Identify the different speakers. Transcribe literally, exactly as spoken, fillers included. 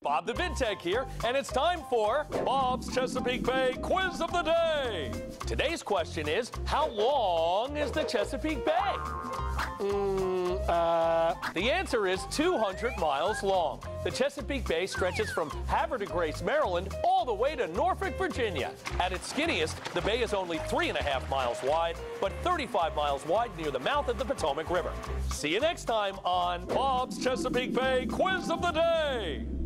Speaker 1: Bob the Vid Tech here, and it's time for Bob's Chesapeake Bay Quiz of the Day. Today's question is, how long is the Chesapeake Bay? Mm, uh, the answer is two hundred miles long. The Chesapeake Bay stretches from Havre de Grace, Maryland, all the way to Norfolk, Virginia. At its skinniest, the bay is only three and a half miles wide, but thirty-five miles wide near the mouth of the Potomac River. See you next time on Bob's Chesapeake Bay Quiz of the Day.